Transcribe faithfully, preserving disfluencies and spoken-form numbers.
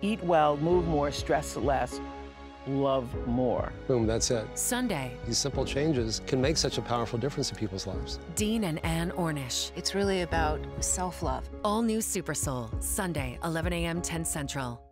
Eat well, move more, stress less, love more. Boom, that's it. Sunday. These simple changes can make such a powerful difference in people's lives. Dean and Ann Ornish. It's really about self-love. All new Super Soul, Sunday, eleven a m, ten Central.